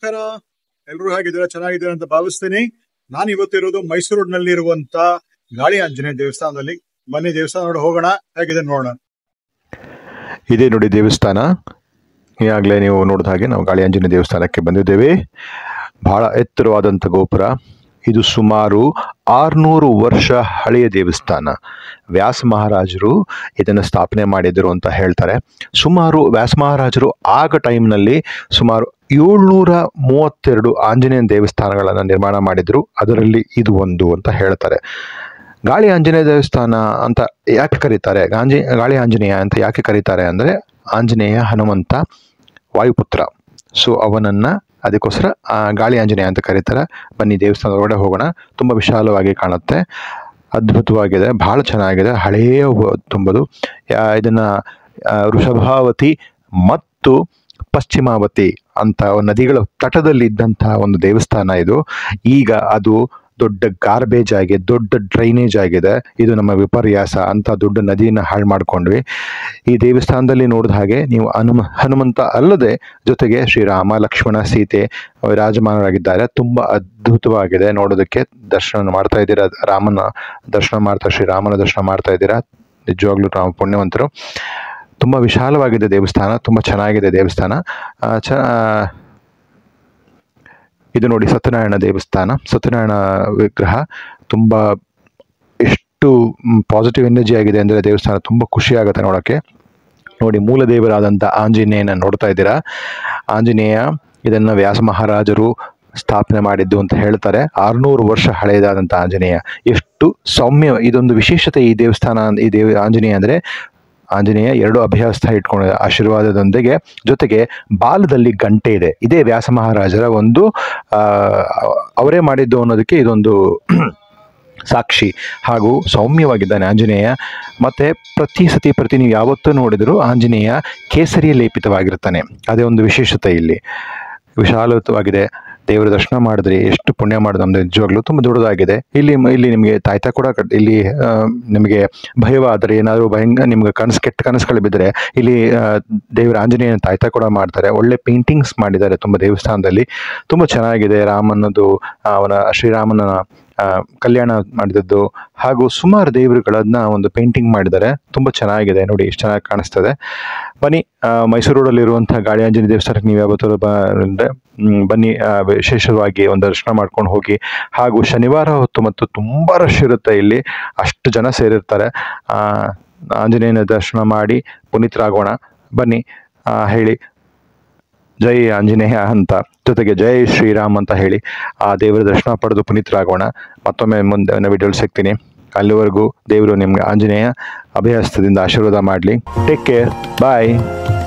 ನಮಸ್ಕಾರ. ಎಲ್ಲರೂ ಹೇಗಿದ್ದೀರಾ? ಚೆನ್ನಾಗಿದ್ದೀರಾ ಅಂತ ಭಾವಿಸ್ತೀನಿ. ನಾನು ಇವತ್ತಿರೋದು ಮೈಸೂರಿನಲ್ಲಿರುವಂತ ಗಾಳಿ ಆಂಜನೇಯ ದೇವಸ್ಥಾನದಲ್ಲಿ. ಬನ್ನಿ ದೇವಸ್ಥಾನ ನೋಡಿ ಹೋಗೋಣ, ಹೇಗಿದೆ ನೋಡೋಣ. ಇದೇ ನೋಡಿ ದೇವಸ್ಥಾನ. ಈಗಾಗಲೇ ನೀವು ನೋಡಿದ ಹಾಗೆ ನಾವು ಗಾಳಿ ಆಂಜನೇಯ ದೇವಸ್ಥಾನಕ್ಕೆ ಬಂದಿದ್ದೇವೆ. ಬಹಳ ಎತ್ತರವಾದಂಥ ಗೋಪುರ. ಇದು ಸುಮಾರು 600 ವರ್ಷ ಹಳೆಯ ದೇವಸ್ಥಾನ. ವ್ಯಾಸ ಮಹಾರಾಜರು ಇದನ್ನು ಸ್ಥಾಪನೆ ಮಾಡಿದರು ಅಂತ ಹೇಳ್ತಾರೆ. ಸುಮಾರು ವ್ಯಾಸ ಮಹಾರಾಜರು ಆಗ ಟೈಮ್ನಲ್ಲಿ ಸುಮಾರು 732 ಆಂಜನೇಯ ದೇವಸ್ಥಾನಗಳನ್ನು ನಿರ್ಮಾಣ ಮಾಡಿದರು. ಅದರಲ್ಲಿ ಇದು ಒಂದು ಅಂತ ಹೇಳ್ತಾರೆ. ಗಾಳಿ ಆಂಜನೇಯ ದೇವಸ್ಥಾನ ಅಂತ ಯಾಕೆ ಕರೀತಾರೆ, ಗಾಳಿ ಆಂಜನೇಯ ಅಂತ ಯಾಕೆ ಕರೀತಾರೆ ಅಂದರೆ, ಆಂಜನೇಯ ಹನುಮಂತ ವಾಯುಪುತ್ರ. ಸೊ ಅವನನ್ನು ಅದಕ್ಕೋಸ್ಕರ ಗಾಳಿ ಆಂಜನೇಯ ಅಂತ ಕರೀತಾರೆ. ಬನ್ನಿ ದೇವಸ್ಥಾನದ ಒಳಗಡೆ ಹೋಗೋಣ. ತುಂಬ ವಿಶಾಲವಾಗಿ ಕಾಣುತ್ತೆ, ಅದ್ಭುತವಾಗಿದೆ, ಬಹಳ ಚೆನ್ನಾಗಿದೆ, ಹಳೆಯ ತುಂಬದು. ಇದನ್ನು ವೃಷಭಾವತಿ ಮತ್ತು ಪಶ್ಚಿಮಾವತಿ ಅಂತ ನದಿಗಳ ತಟದಲ್ಲಿ ಇದ್ದಂಥ ಒಂದು ದೇವಸ್ಥಾನ ಇದು. ಈಗ ಅದು ದೊಡ್ಡ ಗಾರ್ಬೇಜ್ ಆಗಿ, ದೊಡ್ಡ ಡ್ರೈನೇಜ್ ಆಗಿದೆ. ಇದು ನಮ್ಮ ವಿಪರ್ಯಾಸ ಅಂತ ದೊಡ್ಡ ನದಿಯನ್ನು ಹಾಳು ಮಾಡ್ಕೊಂಡ್ವಿ. ಈ ದೇವಸ್ಥಾನದಲ್ಲಿ ನೋಡಿದ ಹಾಗೆ ನೀವು ಹನುಮಂತ ಅಲ್ಲದೆ ಜೊತೆಗೆ ಶ್ರೀರಾಮ, ಲಕ್ಷ್ಮಣ, ಸೀತೆ ವಿರಾಜಮಾನರಾಗಿದ್ದಾರೆ. ತುಂಬ ಅದ್ಭುತವಾಗಿದೆ ನೋಡೋದಕ್ಕೆ. ದರ್ಶನ ಮಾಡ್ತಾ ಇದ್ದೀರಾ, ರಾಮನ ದರ್ಶನ ಮಾಡ್ತಾ, ಶ್ರೀರಾಮನ ದರ್ಶನ ಮಾಡ್ತಾ ಇದ್ದೀರಾ. ನಿಜವಾಗ್ಲೂ ರಾಮ ಪುಣ್ಯವಂತರು. ತುಂಬ ವಿಶಾಲವಾಗಿದೆ ದೇವಸ್ಥಾನ, ತುಂಬ ಚೆನ್ನಾಗಿದೆ ದೇವಸ್ಥಾನ. ಇದು ನೋಡಿ ಸತ್ಯನಾರಾಯಣ ದೇವಸ್ಥಾನ, ಸತ್ಯನಾರಾಯಣ ವಿಗ್ರಹ. ತುಂಬ ಎಷ್ಟು ಪಾಸಿಟಿವ್ ಎನರ್ಜಿ ಆಗಿದೆ ಅಂದರೆ ದೇವಸ್ಥಾನ ತುಂಬ ಖುಷಿ ಆಗುತ್ತೆ ನೋಡೋಕ್ಕೆ. ನೋಡಿ ಮೂಲ ದೇವರಾದಂಥ ಆಂಜನೇಯನ ನೋಡ್ತಾ ಇದ್ದೀರಾ. ಆಂಜನೇಯ ಇದನ್ನು ವ್ಯಾಸ ಮಹಾರಾಜರು ಸ್ಥಾಪನೆ ಮಾಡಿದ್ದು ಅಂತ ಹೇಳ್ತಾರೆ. 600 ವರ್ಷ ಹಳೆಯದಾದಂಥ ಆಂಜನೇಯ. ಎಷ್ಟು ಸೌಮ್ಯ, ಇದೊಂದು ವಿಶೇಷತೆ ಈ ದೇವಸ್ಥಾನ. ಆಂಜನೇಯ ಅಂದರೆ, ಆಂಜನೇಯ 2 ಅಭಯಹಸ್ತ ಇಟ್ಕೊಂಡಿದೆ ಆಶೀರ್ವಾದದೊಂದಿಗೆ. ಜೊತೆಗೆ ಬಾಲದಲ್ಲಿ ಗಂಟೆ ಇದೆ. ಇದೇ ವ್ಯಾಸ ಮಹಾರಾಜರ ಒಂದು ಅವರೇ ಮಾಡಿದ್ದು ಅನ್ನೋದಕ್ಕೆ ಇದೊಂದು ಸಾಕ್ಷಿ. ಹಾಗೂ ಸೌಮ್ಯವಾಗಿದ್ದಾನೆ ಆಂಜನೇಯ. ಮತ್ತು ಪ್ರತಿ ನೀವು ಯಾವತ್ತೂ ನೋಡಿದರೂ ಆಂಜನೇಯ ಕೇಸರಿಯ ಲೇಪಿತವಾಗಿರ್ತಾನೆ. ಅದೇ ಒಂದು ವಿಶೇಷತೆ ಇಲ್ಲಿ. ವಿಶಾಲವಾಗಿದೆ. ದೇವರ ದರ್ಶನ ಮಾಡಿದ್ರಿ, ಎಷ್ಟು ಪುಣ್ಯ ಮಾಡೋದು ನಮ್ಮದು. ನಿಜವಾಗ್ಲೂ ತುಂಬ ದೊಡ್ಡದಾಗಿದೆ. ಇಲ್ಲಿ ನಿಮಗೆ ತಾಯ್ತ ಕೂಡ ಇಲ್ಲಿ ನಿಮಗೆ ಭಯವಾದರೆ, ಏನಾದರೂ ನಿಮ್ಗೆ ಕೆಟ್ಟ ಕನಸುಗಳು ಬಿದ್ದರೆ ಇಲ್ಲಿ ದೇವರ ಆಂಜನೇಯನ ತಾಯ್ತ ಕೂಡ ಮಾಡ್ತಾರೆ. ಒಳ್ಳೆ ಪೇಂಟಿಂಗ್ಸ್ ಮಾಡಿದ್ದಾರೆ ತುಂಬ ದೇವಸ್ಥಾನದಲ್ಲಿ. ತುಂಬ ಚೆನ್ನಾಗಿದೆ. ರಾಮನದು, ಶ್ರೀರಾಮನ ಕಲ್ಯಾಣ ಮಾಡಿದದ್ದು ಹಾಗೂ ಸುಮಾರು ದೇವರುಗಳನ್ನ ಒಂದು ಪೇಂಟಿಂಗ್ ಮಾಡಿದ್ದಾರೆ. ತುಂಬ ಚೆನ್ನಾಗಿದೆ ನೋಡಿ, ಎಷ್ಟು ಚೆನ್ನಾಗಿ ಕಾಣಿಸ್ತದೆ. ಬನ್ನಿ ಮೈಸೂರು ರೋಡಲ್ಲಿರುವಂಥ ಗಾಳಿ ಆಂಜನೇಯ ದೇವಸ್ಥಾನಕ್ಕೆ ನೀವು ಯಾವತ್ತೂ ಬನ್ನಿ. ವಿಶೇಷವಾಗಿ ಒಂದು ದರ್ಶನ ಮಾಡ್ಕೊಂಡು ಹೋಗಿ. ಹಾಗೂ ಶನಿವಾರ ಹೊತ್ತು ಮತ್ತು ತುಂಬ ರಶ್ ಇರುತ್ತೆ ಇಲ್ಲಿ, ಅಷ್ಟು ಜನ ಸೇರಿರ್ತಾರೆ. ಆಂಜನೇಯನ ದರ್ಶನ ಮಾಡಿ ಪುನೀತರಾಗೋಣ. ಬನ್ನಿ ಹೇಳಿ ಜೈ ಆಂಜನೇಯ ಅಂತ, ಜೊತೆಗೆ ಜೈ ಶ್ರೀರಾಮ್ ಅಂತ ಹೇಳಿ ಆ ದೇವರ ದರ್ಶನ ಪಡೆದು ಪುನೀತರಾಗೋಣ. ಮತ್ತೊಮ್ಮೆ ಮುಂದೆ ವಿಡಿಯೋಲಿ ಸಿಗ್ತೀನಿ. ಅಲ್ಲಿವರೆಗೂ ದೇವರು ನಿಮ್ಗೆ ಆಂಜನೇಯ ಅಭಯಹಸ್ತದಿಂದ ಆಶೀರ್ವಾದ ಮಾಡಲಿ. ಟೇಕ್ ಕೇರ್, ಬಾಯ್.